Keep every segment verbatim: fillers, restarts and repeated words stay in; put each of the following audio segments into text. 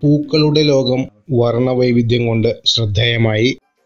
പൂക്കളുടെ ലോകം വർണ്ണവൈവിധ്യം കൊണ്ട് ശ്രദ്ധേയമായി.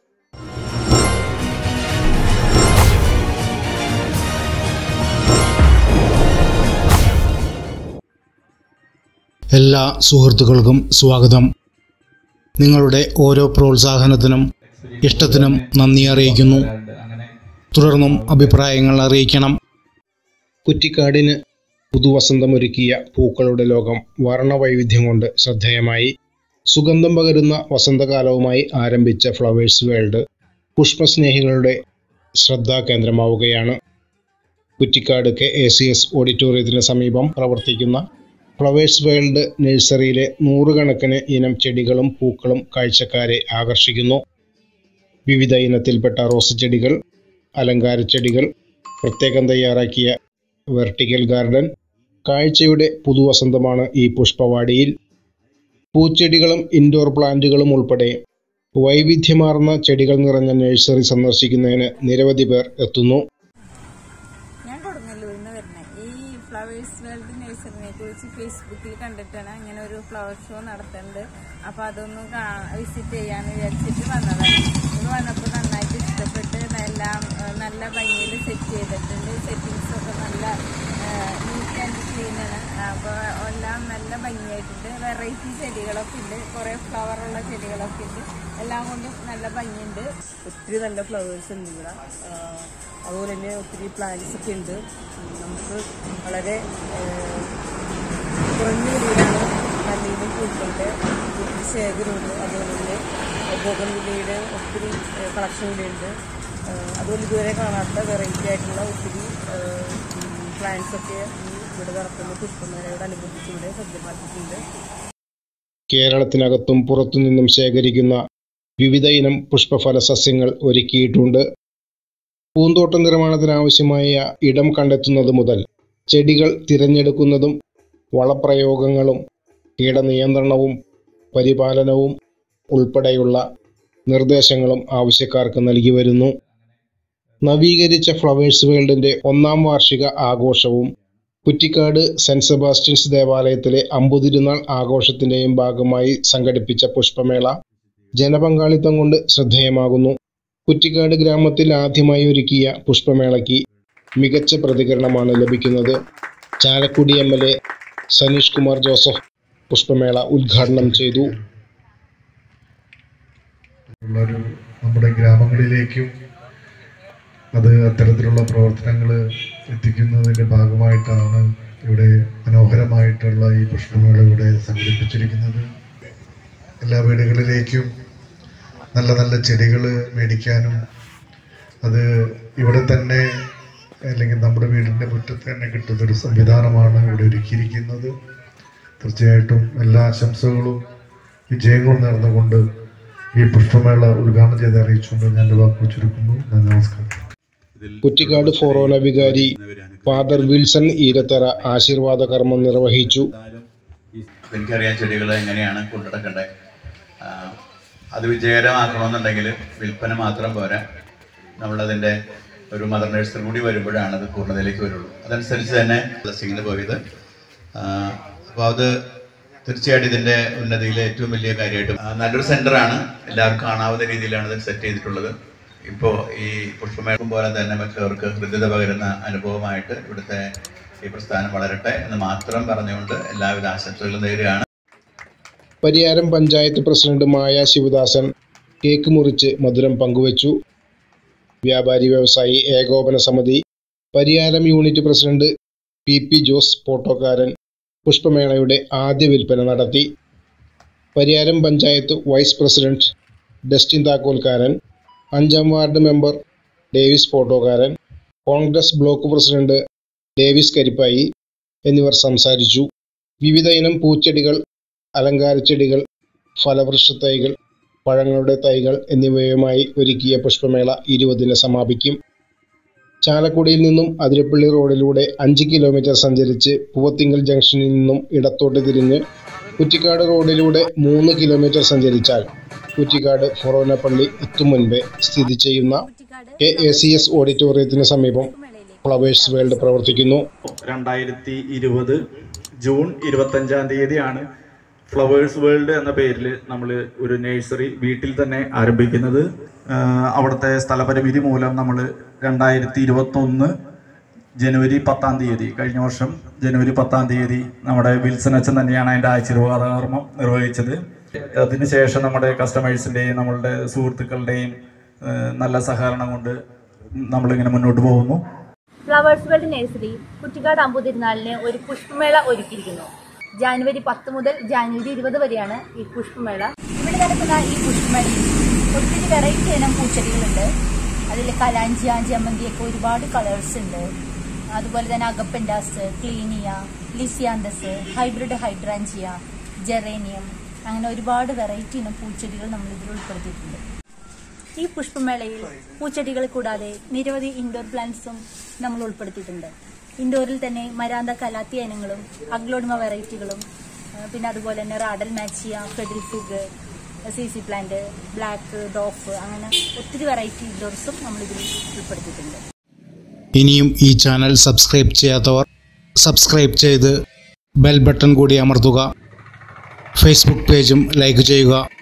എല്ലാ സുഹൃത്തുക്കൾക്കും സ്വാഗതം. നിങ്ങളുടെ ഓരോ പ്രോത്സാഹനത്തിനും ഇഷ്ടത്തിനും നന്ദി അറിയിക്കുന്നു. തുടർന്നും അഭിപ്രായങ്ങൾ അറിയിക്കണം. കുറ്റിക്കാടിന് പുതുവസന്തമൊരുക്കിയ പൂക്കളുടെ ലോകം വർണ്ണവൈവിധ്യം കൊണ്ട് ശ്രദ്ധേയമായി. സുഗന്ധം പകരുന്ന വസന്തകാലവുമായി ആരംഭിച്ച ഫ്ലവേഴ്സ് വേൾഡ് പുഷ്പസ്നേഹികളുടെ ശ്രദ്ധാകേന്ദ്രമാവുകയാണ്. Kuttikkad K A C S ഓഡിറ്റോറിയത്തിന് സമീപം പ്രവർത്തിക്കുന്ന ഫ്ലവേഴ്സ് വേൾഡ് നഴ്സറിയിലെ നൂറുകണക്കിന് ഇനം ചെടികളും പൂക്കളും കാഴ്ചക്കാരെ ആകർഷിക്കുന്നു. വിവിധ ഇനത്തിൽപ്പെട്ട റോസ് ചെടികൾ, അലങ്കാര ചെടികൾ, പ്രത്യേകം തയ്യാറാക്കിയ വെർട്ടിക്കൽ ഗാർഡൻ, കാഴ്ചയുടെ പുതുവസന്തമാണ് ഈ പുഷ്പവാടിയിൽ. പൂച്ചെടികളും ഇൻഡോർ പ്ലാന്റുകളും ഉൾപ്പെടെ വൈവിധ്യമാർന്ന ചെടികൾ നിറഞ്ഞ നഴ്സറി സന്ദർശിക്കുന്നതിന് നിരവധി പേർ എത്തുന്നു. ഫ്ലവേഴ്സ് വേൾഡ് നഴ്സറിനെ കുറിച്ച് ഫേസ്ബുക്കിൽ കണ്ടിട്ടാണ് അങ്ങനെ ഒരു ഫ്ലവർ ഷോ നടത്തുന്നുണ്ട്. അപ്പോൾ അതൊന്ന് വിസിറ്റ് ചെയ്യാന്ന് വിചാരിച്ചിട്ട് വന്നതാണ്. ഇത് വന്നപ്പോൾ നന്നായിട്ട് ഇഷ്ടപ്പെട്ട് എല്ലാം നല്ല ഭംഗിയിൽ സെറ്റ് ചെയ്തിട്ടുണ്ട്. സെറ്റിങ്സ് ഒക്കെ നല്ല നീറ്റ് ആൻഡ് ക്ലീനാണ്. അപ്പോൾ എല്ലാം നല്ല ഭംഗിയായിട്ടുണ്ട്. വെറൈറ്റി ചെടികളൊക്കെ ഉണ്ട്, കുറേ ഫ്ലവറുള്ള ചെടികളൊക്കെ ഉണ്ട്. എല്ലാം കൊണ്ടും നല്ല ഭംഗിയുണ്ട്. ഒത്തിരി നല്ല ഫ്ലവേഴ്സ് ഉണ്ട് ഇവിടെ. അതുപോലെ തന്നെ ഒത്തിരി പ്ലാന്റ്സ് ഒക്കെ ഉണ്ട്. നമുക്ക് വളരെ കുറഞ്ഞ രീതിയിലാണ് നല്ലതും പൂക്കളുടെ ഒത്തിരി ശേഖരമുണ്ട്. അതുപോലെ തന്നെ ബോഗൺവില്ലയുടെ ഒത്തിരി കളക്ഷൻ ഇവിടെയുണ്ട്. അതുപോലെ ഇതുവരെ കാണാത്ത വെറൈറ്റി ആയിട്ടുള്ള ഒത്തിരി പ്ലാന്റ്സ് ഒക്കെ ഇവിടെ നടത്തുന്ന പുഷ്പമേളയോടനുബന്ധിച്ച് ഇവിടെ സജ്ജമാക്കിയിട്ടുണ്ട്. കേരളത്തിനകത്തും പുറത്തുനിന്നും ശേഖരിക്കുന്ന വിവിധ ഇനം പുഷ്പഫല സസ്യങ്ങൾ ഒരുക്കിയിട്ടുണ്ട്. പൂന്തോട്ട നിർമ്മാണത്തിനാവശ്യമായ ഇടം കണ്ടെത്തുന്നത് മുതൽ ചെടികൾ തിരഞ്ഞെടുക്കുന്നതും വളപ്രയോഗങ്ങളും കീടനിയന്ത്രണവും പരിപാലനവും ഉൾപ്പെടെയുള്ള നിർദ്ദേശങ്ങളും ആവശ്യക്കാർക്ക് നൽകി വരുന്നു. നവീകരിച്ച ഫ്ലവേഴ്സ് വേൾഡിന്റെ ഒന്നാം വാർഷിക ആഘോഷവും കുറ്റിക്കാട് സെന്റ് സെബാസ്റ്റ്യൻസ് ദേവാലയത്തിലെ അമ്പുതിരുനാൾ ആഘോഷത്തിന്റെയും ഭാഗമായി സംഘടിപ്പിച്ച പുഷ്പമേള ജനപങ്കാളിത്തം കൊണ്ട് ശ്രദ്ധേയമാകുന്നു. കുറ്റിക്കാട് ഗ്രാമത്തിൽ ആദ്യമായി ഒരുക്കിയ പുഷ്പമേളയ്ക്ക് മികച്ച പ്രതികരണമാണ് ലഭിക്കുന്നത്. Chalakudy M L A Saneesh Kumar Joseph പുഷ്പമേള ഉദ്ഘാടനം ചെയ്തു. നമ്മുടെ ഗ്രാമങ്ങളിലേക്കും അത് അത്തരത്തിലുള്ള പ്രവർത്തനങ്ങൾ എത്തിക്കുന്നതിൻ്റെ ഭാഗമായിട്ടാണ് ഇവിടെ മനോഹരമായിട്ടുള്ള ഈ പുഷ്പമേള ഇവിടെ സംഘടിപ്പിച്ചിരിക്കുന്നത്. എല്ലാ വീടുകളിലേക്കും നല്ല നല്ല ചെടികൾ മേടിക്കാനും അത് ഇവിടെ തന്നെ അല്ലെങ്കിൽ നമ്മുടെ വീടിൻ്റെ മുറ്റത്ത് തന്നെ കിട്ടുന്നൊരു സംവിധാനമാണ് ഇവിടെ ഒരുക്കിയിരിക്കുന്നത്. തീർച്ചയായിട്ടും എല്ലാ ആശംസകളും വിജയങ്ങളും നേർന്നുകൊണ്ട് ഈ പുഷ്പമേള ഉദ്ഘാടനം ചെയ്ത് അറിയിച്ചുകൊണ്ട് ഞാൻ എൻ്റെ വാക്കുകൾ ചുരുക്കുന്നു. നമസ്കാരം. കുറ്റിക്കാട് ഫൊറോന വികാരി ഫാദർ വിൽസൺ ഈരത്തറ ആശീർവാദ കർമ്മം നിർവഹിച്ചു. എനിക്കറിയാം ചെടികൾ എങ്ങനെയാണ് കൊണ്ടുനടക്കേണ്ടത്. അത് വിജയകരമാക്കണമെന്നുണ്ടെങ്കിൽ വിൽപ്പന മാത്രം പോരാ, നമ്മളതിൻ്റെ ഒരു മദർ നഴ്സറി കൂടി വരുമ്പോഴാണ് അത് പൂർണ്ണതയിലേക്ക് വരുള്ളൂ. അതനുസരിച്ച് തന്നെ ബ്ലെസ്സിങ്ങിന് പോയത്. അപ്പോൾ അത് തീർച്ചയായിട്ടും ഇതിൻ്റെ ഉന്നതിയിലെ ഏറ്റവും വലിയ കാര്യമായിട്ട് നല്ലൊരു സെൻ്ററാണ്. എല്ലാവർക്കും കാണാവുന്ന രീതിയിലാണ് ഇത് സെറ്റ് ചെയ്തിട്ടുള്ളത്. ഇപ്പോൾ ഈ പുഷ്പമേളം പോലെ തന്നെ മറ്റുള്ളവർക്ക് ഹൃദ്യത പകരുന്ന അനുഭവമായിട്ട് ഇവിടുത്തെ ഈ പ്രസ്ഥാനം വളരട്ടെ എന്ന് മാത്രം പറഞ്ഞുകൊണ്ട് എല്ലാവിധ ആശംസകളും നേരുകയാണ്. പരിയാരം പഞ്ചായത്ത് പ്രസിഡന്റ് മായ ശിവദാസൻ കേക്ക് മുറിച്ച് മധുരം പങ്കുവച്ചു. വ്യാപാരി വ്യവസായി ഏകോപന സമിതി Pariyaram unit president P P Jose Pottokkaran പുഷ്പമേളയുടെ ആദ്യ വിൽപ്പന നടത്തി. പരിയാരം പഞ്ചായത്ത് വൈസ് പ്രസിഡന്റ് ഡസ്റ്റിൻ താക്കോൽക്കാരൻ, അഞ്ചാം ward member Davis Photokkaran, Congress block president Davis Karippayi എന്നിവർ സംസാരിച്ചു. വിവിധ ഇനം പൂച്ചെടികൾ, അലങ്കാര ചെടികൾ, ഫലവൃക്ഷ തൈകൾ, പഴങ്ങളുടെ തൈകൾ എന്നിവയുമായി ഒരുക്കിയ പുഷ്പമേള ഇരുപതിന് സമാപിക്കും. ചാലക്കുടിയിൽ നിന്നും അതിരപ്പള്ളി റോഡിലൂടെ അഞ്ച് കിലോമീറ്റർ സഞ്ചരിച്ച് പൂവത്തിങ്കൽ ജംഗ്ഷനിൽ നിന്നും ഇടത്തോട്ട് തിരിഞ്ഞ് കുറ്റിക്കാട് റോഡിലൂടെ മൂന്ന് കിലോമീറ്റർ സഞ്ചരിച്ചാൽ കുറ്റിക്കാട് ഫൊറോന പള്ളി എത്തും മുൻപേ സ്ഥിതി ചെയ്യുന്ന കെ എ സി എസ് ഓഡിറ്റോറിയത്തിന് സമീപം ഫ്ലവേഴ്സ് വേൾഡ് പ്രവർത്തിക്കുന്നു. രണ്ടായിരത്തി ഇരുപത് ജൂൺ ഇരുപത്തഞ്ചാം തീയതിയാണ് ഫ്ലവേഴ്സ് വേൾഡ് എന്ന പേരിൽ നമ്മൾ ഒരു നഴ്സറി വീട്ടിൽ തന്നെ ആരംഭിക്കുന്നത്. അവിടുത്തെ സ്ഥലപരിമിതി മൂലം നമ്മൾ രണ്ടായിരത്തി ഇരുപത്തൊന്ന് ജനുവരി പത്താം തീയതി കഴിഞ്ഞ വർഷം ജനുവരി പത്താം തീയതി നമ്മുടെ വിൽസൺ അച്ഛൻ തന്നെയാണ് അതിൻ്റെ ആശീർവാദകർമ്മം നിർവഹിച്ചത്. അതിനുശേഷം നമ്മുടെ കസ്റ്റമേഴ്സിൻ്റെയും നമ്മളുടെ സുഹൃത്തുക്കളുടെയും നല്ല സഹകരണം കൊണ്ട് നമ്മളിങ്ങനെ മുന്നോട്ട് പോകുന്നു. ഫ്ലവേഴ്സ് വേൾഡ് നഴ്സറി കുറ്റിക്കാട് അമ്പുതിരുന്നാളിന് ഒരു പുഷ്പമേള ഒരുക്കിയിരിക്കുന്നു. ജാനുവരി പത്ത് മുതൽ ജാനുവരി ഇരുപത് വരെയാണ് ഈ പുഷ്പമേള. ഇവിടെ നടക്കുന്ന ഈ പുഷ്പമേളയിൽ ഒത്തിരി വെറൈറ്റി ഇനം പൂച്ചെടികളുണ്ട്. അതിൽ കലാഞ്ചിയ, ജമന്തിയൊക്കെ ഒരുപാട് കളേഴ്സ് ഉണ്ട്. അതുപോലെ തന്നെ agapanthus, kleinia, lisianthus, hybrid hydrangea, geranium, അങ്ങനെ ഒരുപാട് വെറൈറ്റി ഇനം പൂച്ചെടികൾ നമ്മൾ ഇതിൽ ഉൾപ്പെടുത്തിയിട്ടുണ്ട്. ഈ പുഷ്പമേളയിൽ പൂച്ചെടികൾ കൂടാതെ നിരവധി ഇൻഡോർ പ്ലാന്റ്സും നമ്മൾ ഉൾപ്പെടുത്തിയിട്ടുണ്ട്. ഇൻഡോറിൽ തന്നെ മരാന്ത കലാത്തിയ ഇനങ്ങളും അഗ്ലോണിമ വെറൈറ്റികളും പിന്നെ അതുപോലെ തന്നെ radermachera, fiddle fig, Z Z plant, black dwarf, അങ്ങനെ ഒത്തിരി വെറൈറ്റി ഇൻഡോർസും നമ്മൾ ഇതിൽ ഉൾപ്പെടുത്തിയിട്ടുണ്ട്. ഇനിയും ഈ ചാനൽ സബ്സ്ക്രൈബ് ചെയ്യാത്തവർ സബ്സ്ക്രൈബ് ചെയ്ത് ബെൽ ബട്ടൺ കൂടി അമർത്തുക. ഫേസ്ബുക്ക് പേജും ലൈക്ക് ചെയ്യുക.